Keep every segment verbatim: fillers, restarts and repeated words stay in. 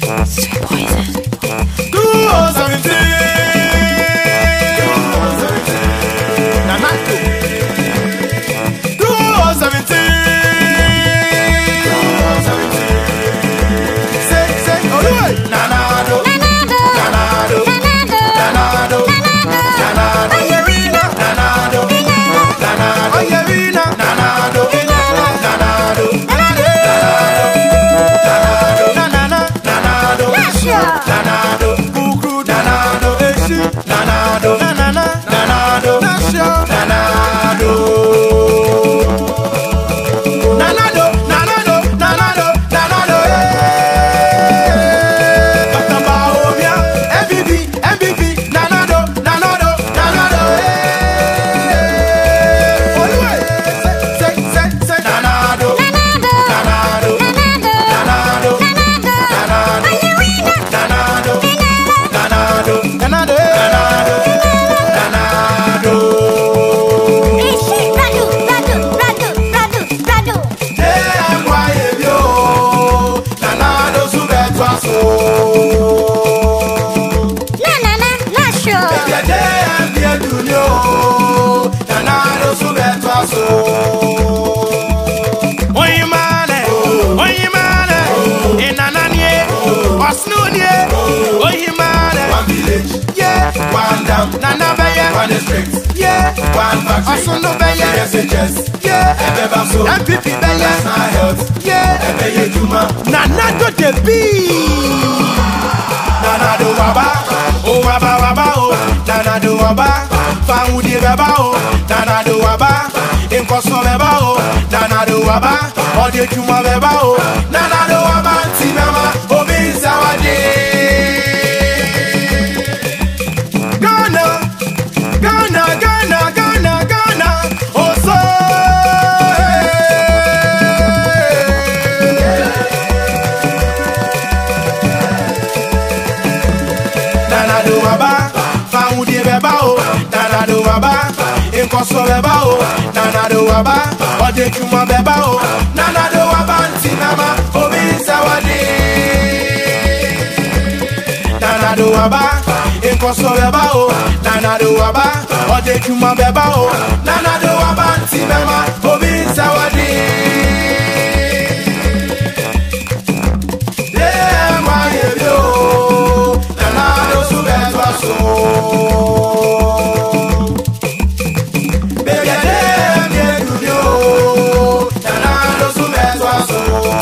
Sweet poison. two oh seventeen. Nanado. two oh seventeen. Say, say, all the way. Nanado. Nanado. Nanado. Nanado. Nanado. Oyerina. Nanado. Nanado. Oyerina. Nanado. Nanado. Nanado. Nanado, Bukru, Nanado, Eshi, Nanado, Nanana, Nanado, Nasho, Nanado, Nanado, Nanado, Nanado, Nanado, eh. Batabaomia, M V P, M V P, Nanado, Nanado, Nanado, eh. All the way, say, say, say, Nanado, Nanado, Nanado, Nanado, Nanado. Nanado, Nanado, Nanado. Ishi, Radu, Radu, Radu, Radu, Radu. Yeah, why you? Nanado subetwaso. Na na na, Nasho. Yeah, yeah, yeah, do you? Nanado subetwaso. Oye mane, oye mane, enananie, osnunie, oye mane. One village, yeah, one dam, nana beye, one district, yeah, one factory, osunu beye, S H S, yeah, ebe baso, M P P beye, national health, yeah, ebe yejuma, Nanado the beat, Nanado waba, oh waba waba oh, Nanado waba, Fangudi beba oh, Nanado waba, Inkoso beba oh, Nanado waba, Odejuma beba oh, Nanado waba, Timema, Obi Sawade. Ghana, Ghana, Ghana, Ghana, Ghana, oh so. Nanado waba, Fangudi beba oh, Nanado waba, Inkoso beba oh, Nanado waba, Odejuma beba oh, Nanado waba, Timema, Obi Sawade. Nanado waba, Inkoso beba oh, Nanado waba, Odejuma beba oh, Nanado waba, Timema, Obi Sawade. Yeah, my yo, Nanado subetwaso. Baby, yeah, yeah, do you? Nanado subetwaso.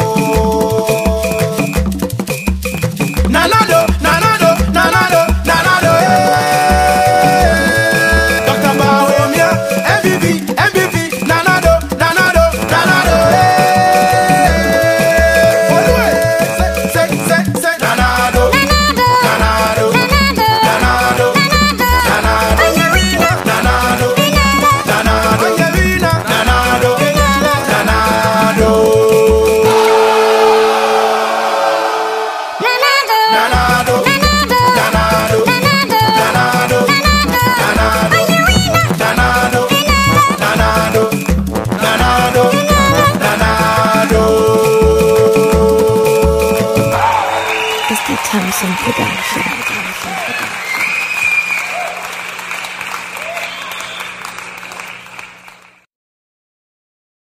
Nanado, Nanado, Nanado, Nanado, eh. Doctor Bahomia, M V P, M V P, Nanado, Nanado, Nanado, eh. All the way, say, say, say, say, Nanado, Nanado, Nanado, Nanado, Nanado, Oyerina, Nanado, Nanado, Oyerina, Nanado, Nanado. Nanado, Nanado, Nanado, Nanado, Nanado, Nanado, Nanado, Nanado, Nanado, Nanado. it's the Thompson production.